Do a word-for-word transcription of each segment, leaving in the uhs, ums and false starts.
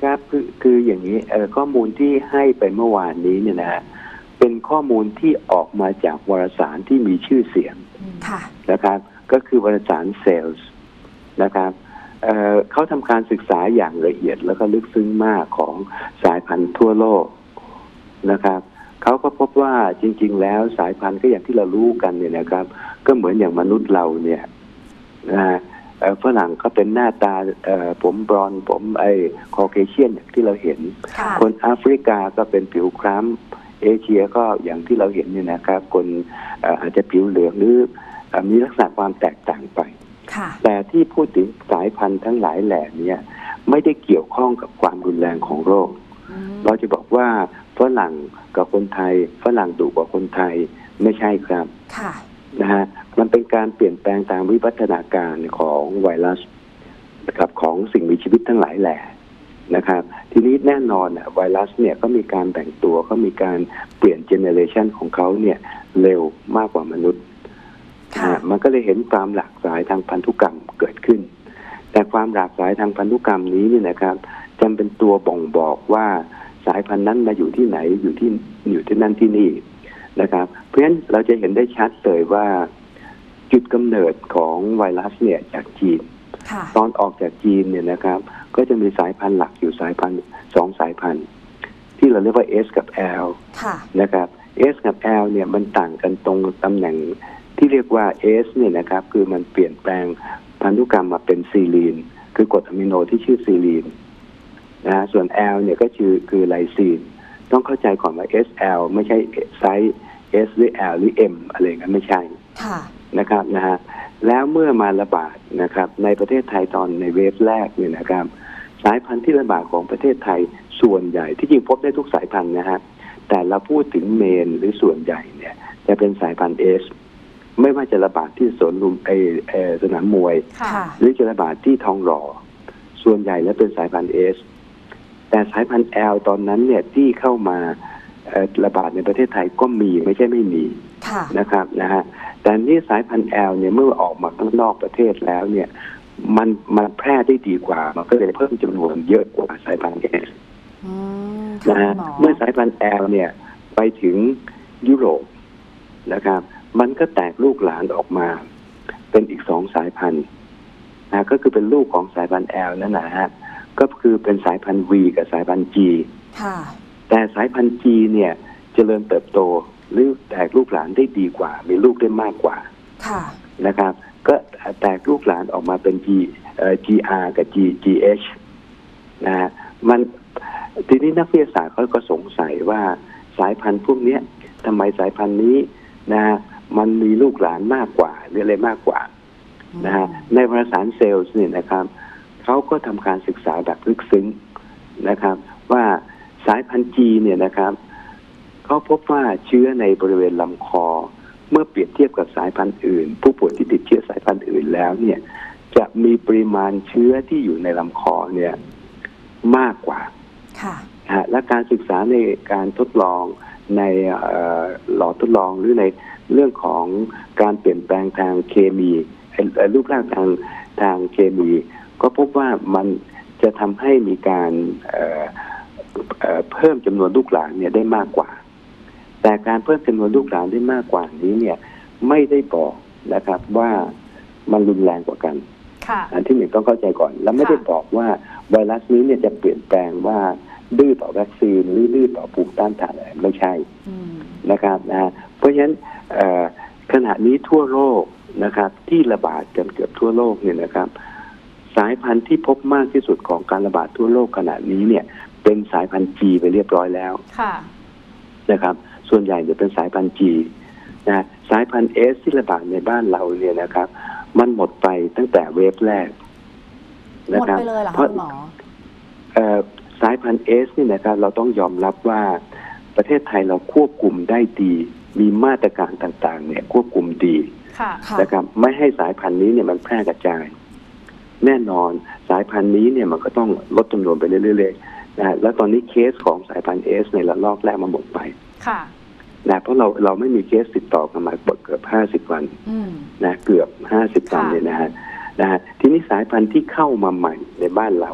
ครับคือคืออย่างนี้เอ่อข้อมูลที่ให้ไปเมื่อวานนี้เนี่ยนะฮะเป็นข้อมูลที่ออกมาจากวารสารที่มีชื่อเสียงนะครับก็คือวารสารเซลส์นะครับเอ่อเขาทำการศึกษาอย่างละเอียดแล้วก็ลึกซึ้งมากของสายพันธุ์ทั่วโลกนะครับเขาก็พบว่าจริงๆแล้วสายพันธุ์ก็อย่างที่เรารู้กันเนี่ยนะครับก็เหมือนอย่างมนุษย์เราเนี่ยนะฮะฝรั่งก็เป็นหน้าตาผมบรอนซ์ผมไอ้คอเคเชียนอย่างที่เราเห็นคนแอฟริกาก็เป็นผิวคล้ำเอเชียก็อย่างที่เราเห็นเนี่ยนะครับคนอาจจะผิวเหลืองหรือมีลักษณะความแตกต่างไปแต่ที่พูดถึงสายพันธุ์ทั้งหลายแหล่นี้ไม่ได้เกี่ยวข้องกับความรุนแรงของโรคเราจะบอกว่าฝรั่งกับคนไทยฝรั่งดุกว่าคนไทยไม่ใช่ครับนะฮะมันเป็นการเปลี่ยนแปลงตามวิวัฒนาการของไวรัสกับของสิ่งมีชีวิตทั้งหลายแหล่นะครับทีนี้แน่นอนไวรัสเนี่ยก็มีการแบ่งตัวเขามีการเปลี่ยนเจเนเรชันของเขาเนี่ยเร็วมากกว่ามนุษย์มันก็เลยเห็นความหลากหลายทางพันธุกรรมเกิดขึ้นแต่ความหลากหลายทางพันธุกรรมนี้เนี่ยนะครับจำเป็นตัวบ่งบอกว่าสายพันธุ์นั้นมาอยู่ที่ไหนอยู่ที่อยู่ที่นั่นที่นี่นะครับเพราะฉะนั้นเราจะเห็นได้ชัดเลยว่าจุดกำเนิดของไวรัสเนี่ยจากจีนตอนออกจากจีนเนี่ยนะครับก็จะมีสายพันธุ์หลักอยู่สายพันธุ์สองสายพันธุ์ที่เราเรียกว่า S กับ L นะครับ S กับ L เนี่ยมันต่างกันตรงตำแหน่งที่เรียกว่า S เนี่ยนะครับคือมันเปลี่ยนแปลงพันธุกรรมมาเป็นซีลีนคือกรดอะมิโนที่ชื่อซีลีนนะส่วน L เนี่ยก็คือคือไลซีนต้องเข้าใจก่อนว่า เอส แอล ไม่ใช่ไซส์ S หรือ L หรือ M อะไรกันไม่ใช่นะครับนะฮะแล้วเมื่อมาระบาดนะครับในประเทศไทยตอนในเวฟแรกเนี่ยนะครับสายพันธุ์ที่ระบาดของประเทศไทยส่วนใหญ่ที่จริงพบได้ทุกสายพันธุ์นะฮะแต่เราพูดถึงเมนหรือส่วนใหญ่เนี่ยจะเป็นสายพันธุ์ S ไม่ว่าจะระบาดที่สวนลุมไอเอสนามมวยหรือจะระบาดที่ทองหล่อส่วนใหญ่แล้วเป็นสายพันธุ์ S แต่สายพันธุ์ L ตอนนั้นเนี่ยที่เข้ามาระบาดในประเทศไทยก็มีไม่ใช่ไม่มีนะครับนะฮะแต่นี่สายพันธุ์ L เนี่ยเมื่อออกมาข้างนอกประเทศแล้วเนี่ยมันมันแพร่ได้ดีกว่ามันก็เลยเพิ่มจำนวนเยอะกว่าสายพันธุ์ S นะฮะเมื่อสายพันธุ์ L เนี่ยไปถึงยุโรปนะครับมันก็แตกลูกหลานออกมาเป็นอีกสองสายพันธุ์นะก็คือเป็นลูกของสายพันธุ์ L นั่นแหละฮะก็คือเป็นสายพันธุ์ V กับสายพันธุ์ G แต่สายพันธุ์ G เนี่ยเจริญเติบโตหรือแตกลูกหลานได้ดีกว่ามีลูกได้มากกว่านะครับก็แตกลูกหลานออกมาเป็น G เอ่อ จี อาร์ กับ G จี เอช นะฮะมันทีนี้นักวิทยาศาสตร์เขาก็สงสัยว่าสายพันธุ์พวกนี้ทำไมสายพันธุ์นี้นะมันมีลูกหลานมากกว่าหรืออะไรมากกว่านะฮะในวารสารเซลล์เนี่ยนะครับเขาก็ทำการศึกษาแบบลึกซึ้งนะครับว่าสายพันธุ์ G เนี่ยนะครับเขาพบว่าเชื้อในบริเวณลำคอเมื่อเปรียบเทียบกับสายพันธุ์อื่นผู้ป่วยที่ติดเชื้อสายพันธุ์อื่นแล้วเนี่ยจะมีปริมาณเชื้อที่อยู่ในลำคอเนี่ยมากกว่าค่ะและการศึกษาในการทดลองในหลอดทดลองหรือในเรื่องของการเปลี่ยนแปลงทางเคมีรูปร่างทางทางเคมีก็พบว่ามันจะทำให้มีการเอ่อเอ่อเพิ่มจำนวนลูกหลานเนี่ยได้มากกว่าแต่การเพิ่มจำนวนลูกหลานได้มากกว่านี้เนี่ยไม่ได้บอกนะครับว่ามันรุนแรงกว่ากันอันที่หนึ่งต้องเข้าใจก่อนแล้วไม่ได้บอกว่าไวรัสนี้เนี่ยจะเปลี่ยนแปลงว่าดื้อต่อวัคซีนหรือดื้อต่อภูมิต้านทานอะไรไม่ใช่นะครับนะเพราะฉะนั้นขณะนี้ทั่วโลกนะครับที่ระบาดกันเกือบทั่วโลกเนี่ยนะครับสายพันธุ์ที่พบมากที่สุดของการระบาดทั่วโลกขณะนี้เนี่ยเป็นสายพันธุ์ G ไปเรียบร้อยแล้วนะครับส่วนใหญ่จะเป็นสายพันธุ์ G นะสายพันธุ์ S ที่ระบาดในบ้านเราเนี่ยนะครับมันหมดไปตั้งแต่เวฟแรกนะครับหมดไปเลยเหรอคะหมอเอ่อสายพันธุ์ S นี่นะครับเราต้องยอมรับว่าประเทศไทยเราควบคุมได้ดีมีมาตรการต่างๆเนี่ยควบคุมดีนะครับไม่ให้สายพันธุ์นี้เนี่ยมันแพร่กระจายแน่นอนสายพันธุ์นี้เนี่ยมันก็ต้องลดจำนวนไปเรื่อยๆนะแล้วตอนนี้เคสของสายพันธุ์ S ในระลอกแรกมันหมดไปนะเพราะเราเราไม่มีเคสติดต่อกันมาเกือบห้าสิบวันนะเกือบห้าสิบวันเนี่ยนะฮะนะฮะทีนี้สายพันธุ์ที่เข้ามาใหม่ในบ้านเรา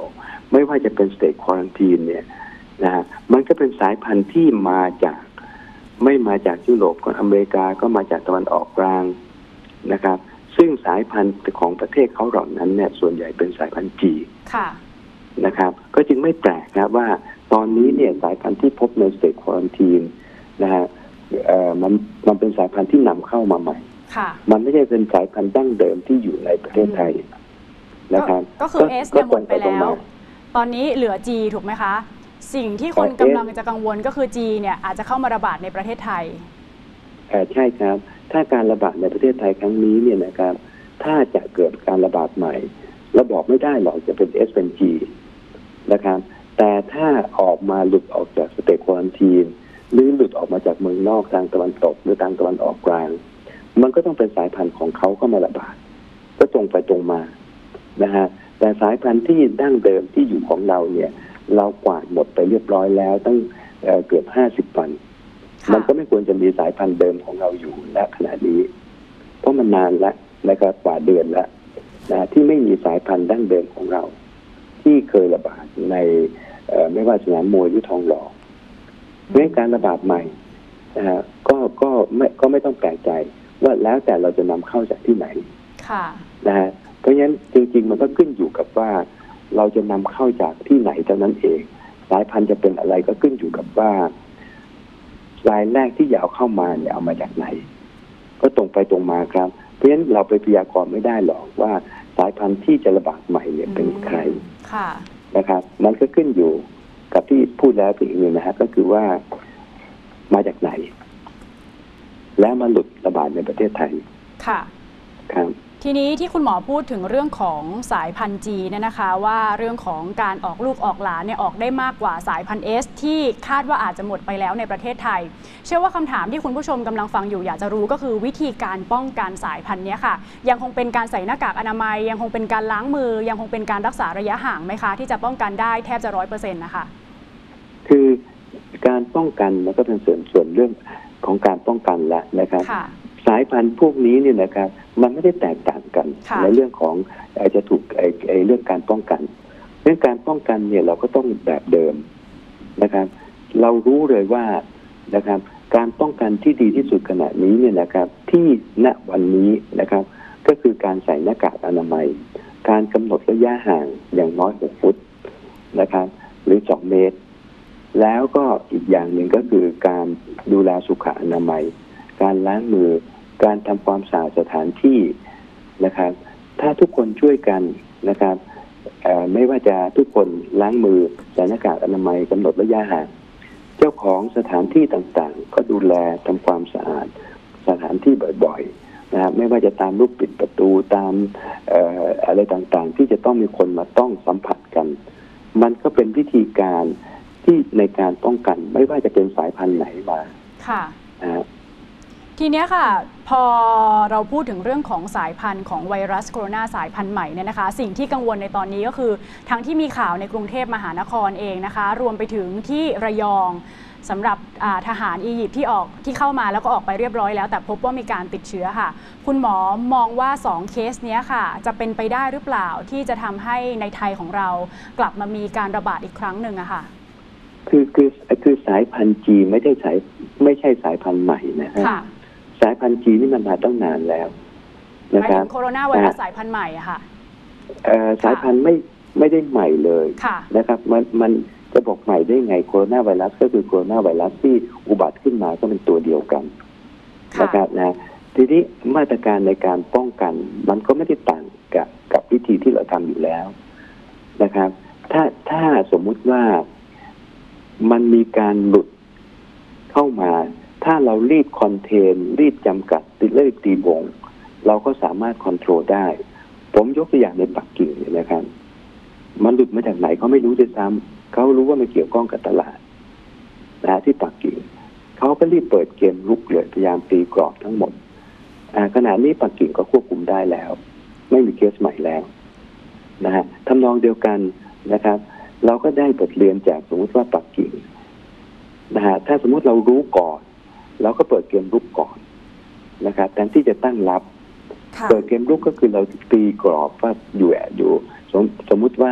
ไม่ว่าจะเป็น state quarantine เนี่ยนะฮะมันก็เป็นสายพันธุ์ที่มาจากไม่มาจากยุโรปก็อเมริกาก็มาจากตะวันออกกลางนะครับซึ่งสายพันธุ์ของประเทศเขาเหล่านั้นเนี่ยส่วนใหญ่เป็นสายพันธุ์จีนะครับก็จึงไม่แปลกนะว่าตอนนี้เนี่ยสายพันธุ์ที่พบใน state quarantine นะฮะเอ่อมันมันเป็นสายพันธุ์ที่นำเข้ามาใหม่มันไม่ใช่เป็นสายพันธุ์ดั้งเดิมที่อยู่ในประเทศไทยนะครับก็คือ S เนี่ยหมดไปแล้วตอนนี้เหลือ G ถูกไหมคะสิ่งที่คนกำลังจะกังวลก็คือ G เนี่ยอาจจะเข้ามาระบาดในประเทศไทยเออใช่ครับถ้าการระบาดในประเทศไทยครั้งนี้เนี่ยนะครับถ้าจะเกิดการระบาดใหม่เราบอกไม่ได้หรอกจะเป็น S เป็น G นะครับแต่ถ้าออกมาหลุดออกจากสเตจควอรันทีนหรือหลุดออกมาจากเมืองนอกทางตะวันตกหรือทางตะวันออกกลางมันก็ต้องเป็นสายพันธุ์ของเขาเข้ามาระบาดก็ตรงไปตรงมานะฮะแต่สายพันธุ์ที่ดั้งเดิมที่อยู่ของเราเนี่ยเรากวาดหมดไปเรียบร้อยแล้วตั้ง เอ่อ เกือบห้าสิบวันมันก็ไม่ควรจะมีสายพันธุ์เดิมของเราอยู่ณขณะนี้เพราะมันนานแล้วนะครับกว่าเดือนแล้วนะที่ไม่มีสายพันธุ์ดั้งเดิมของเราที่เคยระบาดในไม่ว่าสนามมวยหรือทองหล่อเรื่องการระบาดใหม่นะฮะก็ก็ไม่ก็ไม่ต้องแปลกใจว่าแล้วแต่เราจะนำเข้าจากที่ไหนนะฮะเพราะฉะนั้นจริงๆมันก็ขึ้นอยู่กับว่าเราจะนำเข้าจากที่ไหนเท่านั้นเองสายพันธุ์จะเป็นอะไรก็ขึ้นอยู่กับว่ารายแรกที่อยากเข้ามาเนี่ยเอามาจากไหนก็ตรงไปตรงมาครับเพราะฉะนั้นเราไปพยากรณ์ไม่ได้หรอกว่าสายพันธุ์ที่จะระบาดใหม่เนี่ยเป็นใครนะครับมันก็ขึ้นอยู่กับที่พูดแล้วอีกหนึ่งนะฮะก็คือว่ามาจากไหนแล้วมาหลุดระบาดในประเทศไทยค่ะครับทีนี้ที่คุณหมอพูดถึงเรื่องของสายพันธุ์จีเนี่ยนะคะว่าเรื่องของการออกลูกออกหลานเนี่ยออกได้มากกว่าสายพันธุ์ S ที่คาดว่าอาจจะหมดไปแล้วในประเทศไทยเชื่อว่าคำถามที่คุณผู้ชมกำลังฟังอยู่อยากจะรู้ก็คือวิธีการป้องกันสายพันธุ์นี้ค่ะยังคงเป็นการใส่หน้ากากอนามัยยังคงเป็นการล้างมือยังคงเป็นการรักษาระยะห่างไหมคะที่จะป้องกันได้แทบจะร้อยเปอร์เซ็นต์นะคะคือการป้องกันมันก็เป็นส่วนส่วนเรื่องของการป้องกันแล้วนะครับสายพันธุ์พวกนี้เนี่ยนะครับมันไม่ได้แตกต่างกันในเรื่องของจะถูกไอ้ไอ้เรื่องการป้องกันเรื่องการป้องกันเนี่ยเราก็ต้องแบบเดิมนะครับเรารู้เลยว่านะครับการป้องกันที่ดีที่สุดขณะนี้เนี่ยนะครับที่ณวันนี้นะครับก็คือการใส่หน้ากากอนามัยการกำหนดระยะห่างอย่างน้อยหกฟุตนะครับหรือสองเมตรแล้วก็อีกอย่างหนึ่งก็คือการดูแลสุขอนามัยการล้างมือการทำความสะอาดสถานที่นะครับถ้าทุกคนช่วยกันนะครับไม่ว่าจะทุกคนล้างมือใส่หน้ากากอนามัยกำหนดระยะห่างเจ้าของสถานที่ต่างๆก็ดูแลทำความสะอาดสถานที่บ่อยๆนะครับไม่ว่าจะตามลูกปิดประตูตามเอ่ออะไรต่างๆที่จะต้องมีคนมาต้องสัมผัสกันมันก็เป็นวิธีการที่ในการป้องกันไม่ว่าจะเป็นสายพันธุ์ไหนมาค่ะนะทีนี้ค่ะพอเราพูดถึงเรื่องของสายพันธุ์ของไวรัสโคโรนาสายพันธุ์ใหม่เนี่ยนะคะสิ่งที่กังวลในตอนนี้ก็คือทั้งที่มีข่าวในกรุงเทพมหานครเองนะคะรวมไปถึงที่ระยองสำหรับทหารอียิปต์ที่ออกที่เข้ามาแล้วก็ออกไปเรียบร้อยแล้วแต่พบว่ามีการติดเชื้อค่ะคุณหมอมองว่าสองเคสนี้ค่ะจะเป็นไปได้หรือเปล่าที่จะทำให้ในไทยของเรากลับมามีการระบาดอีกครั้งหนึ่งอะค่ะคือคือคือสายพันธุ์จีไม่ใช่สายไม่ใช่สายพันธุ์ใหม่นะฮะสายพันธุ์จีนี่มันมาตั้งนานแล้วนะครับโคโรนาไวรัสสายพันธุ์ใหม่อะค่ะสายพันธุ์ไม่ไม่ได้ใหม่เลยนะครับมันมันจะบอกใหม่ได้ไงโคโรนาไวรัสก็คือโคโรนาไวรัสที่อุบัติขึ้นมาก็เป็นตัวเดียวกันนะครับนะทีนี้มาตรการในการป้องกันมันก็ไม่ได้ต่างกับกับวิธีที่เราทำอยู่แล้วนะครับถ้าถ้าสมมุติว่ามันมีการหลุดเข้ามาถ้าเรารีบคอนเทนรีบจำกัดรีบตีวงเราก็สามารถคอนโทรลได้ผมยกตัวอย่างในปักกิ่งเนี่ยนะครับมันหลุดมาจากไหนเขาไม่รู้ด้วยซ้ำเขารู้ว่ามันเกี่ยวข้องกับตลาดนะที่ปักกิ่งเขาก็รีบเปิดเกมรุกเลยพยายามตีกรอบทั้งหมดขณะนี้ปักกิ่งก็ควบคุมได้แล้วไม่มีเคสใหม่แล้วนะฮะทำนองเดียวกันนะครับเราก็ได้บทเรียนจากสมมติว่าปักกิ่งนะฮะถ้าสมมติเรารู้ก่อนเราก็เปิดเกมรุกก่อนนะครับแทนที่จะตั้งรับเปิดเกมรุกก็คือเราตีกรอบว่าอยู่อยู่สมสมมุติว่า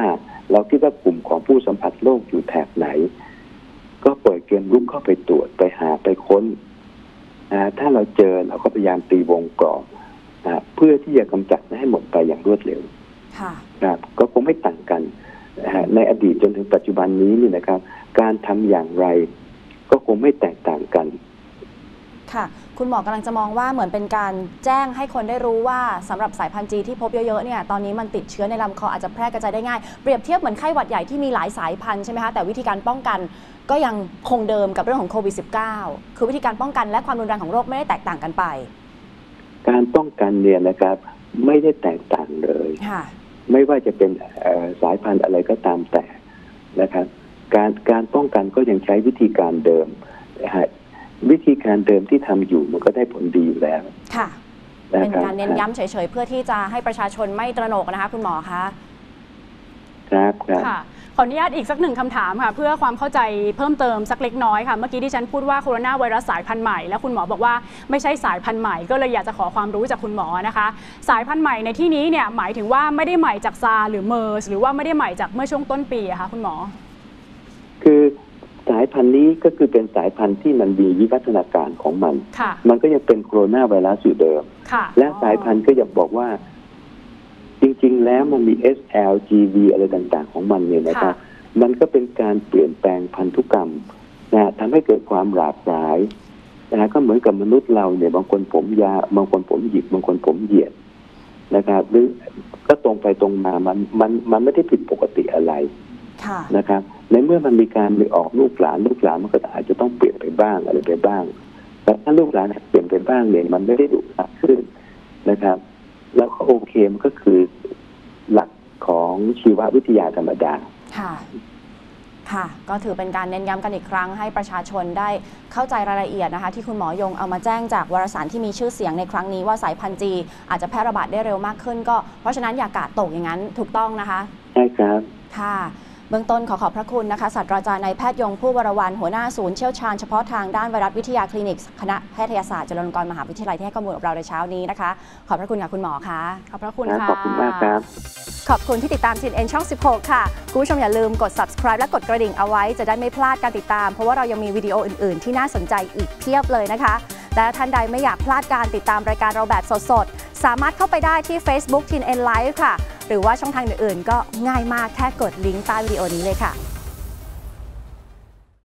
เราคิดว่ากลุ่มของผู้สัมผัสโรคอยู่แถบไหนก็เปิดเกมรุกเข้าไปตรวจไปหาไปค้นนะถ้าเราเจอเราก็พยายามตีวงกรอบนะเพื่อที่จะกำจัดให้หมดไปอย่างรวดเร็วครับก็คงไม่ต่างกันนะในอดีตจนถึงปัจจุบันนี้นี่นะครับการทำอย่างไรก็คงไม่แตกต่างกันค่ะคุณหมอกำลังจะมองว่าเหมือนเป็นการแจ้งให้คนได้รู้ว่าสำหรับสายพันธุ์จีที่พบเยอะๆเนี่ยตอนนี้มันติดเชื้อในลำคออาจจะแพร่กระจายได้ง่ายเปรียบเทียบเหมือนไข้หวัดใหญ่ที่มีหลายสายพันธุ์ใช่ไหมคะแต่วิธีการป้องกันก็ยังคงเดิมกับเรื่องของโควิด สิบเก้า คือวิธีการป้องกันและความรุนแรงของโรคไม่ได้แตกต่างกันไปการป้องกันเนี่ยนะครับไม่ได้แตกต่างเลยไม่ว่าจะเป็นสายพันธุ์อะไรก็ตามแต่นะครับการการป้องกันก็ยังใช้วิธีการเดิมวิธีการเดิมที่ทำอยู่มันก็ได้ผลดีอยู่แล้วค่ะเป็นการเน้นย้ำเฉยๆเพื่อที่จะให้ประชาชนไม่ตระหนกนะคะคุณหมอคะครับครับค่ะขออนุญาตอีกสักหนึ่งคำถามค่ะเพื่อความเข้าใจเพิ่มเติมสักเล็กน้อยค่ะเมื่อกี้ที่ฉันพูดว่าโคโรนาไวรัสสายพันธุ์ใหม่แล้วคุณหมอบอกว่าไม่ใช่สายพันธุ์ใหม่ก็เลยอยากจะขอความรู้จากคุณหมอนะคะสายพันธุ์ใหม่ในที่นี้เนี่ยหมายถึงว่าไม่ได้ใหม่จากซาร์หรือเมอร์สหรือว่าไม่ได้ใหม่จากเมื่อช่วงต้นปีอะคะคุณหมอคือสายพันธุ์นี้ก็คือเป็นสายพันธุ์ที่มันมีวิวัฒนาการของมันมันก็ยังเป็นโคโรนาไวรัสอยู่เดิมและสายพันธุ์ก็ยังบอกว่าจริงๆแล้วมันมี เอส แอล จี วี อะไรต่างๆของมันเนี่ยนะครับมันก็เป็นการเปลี่ยนแปลงพันธุกรรมนะทำให้เกิดความหลากหลายนะก็เหมือนกับมนุษย์เราเนี่ยบางคนผมยาวบางคนผมหยิกบางคนผมเหยียดนะครับหรือก็ตรงไปตรงมามันมันมันไม่ได้ผิดปกติอะไรนะครับในเมื่อมันมีการไปออกลูกหลานลูกหลานมันก็อาจจะต้องเปลี่ยนไปบ้างอะไรไปบ้างแต่ถ้าลูกหลานเปลี่ยนไปบ้างเนี่ยมันไม่ได้ดุร้ายขึ้นนะครับแล้วก็โอเคมันก็คือหลักของชีววิทยาธรรมดาค่ะค่ะก็ถือเป็นการเน้นย้ำกันอีกครั้งให้ประชาชนได้เข้าใจรายละเอียดนะคะที่คุณหมอยงเอามาแจ้งจากวารสารที่มีชื่อเสียงในครั้งนี้ว่าสายพันธุ์จีอาจจะแพร่ระบาดได้เร็วมากขึ้นก็เพราะฉะนั้นอย่ากาดตกอย่างนั้นถูกต้องนะคะใช่ครับค่ะเบื้องต้นขอขอบพระคุณนะคะศาสตราจารย์นายแพทย์ยงผู้วรวรรณหัวหน้าศูนย์เชี่ยวชาญเฉพาะทางด้านไวรัสวิทยาคลินิกคณะแพทยศาสตร์จุฬาลงกรณ์มหาวิทยาลัยที่ให้ข้อมูลกับเราในเช้านี้นะคะขอบพระคุณค่ะคุณหมอคะขอบพระคุณค่ะขอบคุณมากครับขอบคุณที่ติดตาม ซี เอ็น เอ็น ช่อง สิบหก ค่ะคุณผู้ชมอย่าลืมกด ซับสไครบ์ และกดกระดิ่งเอาไว้จะได้ไม่พลาดการติดตามเพราะว่าเรายังมีวิดีโออื่นๆที่น่าสนใจอีกเพียบเลยนะคะและท่านใดไม่อยากพลาดการติดตามรายการเราแบบสดๆสามารถเข้าไปได้ที่ Facebook ที เอ็น เอ็น Live ค่ะหรือว่าช่องทางอื่นๆก็ง่ายมากแค่กดลิงก์ใต้วิดีโอนี้เลยค่ะ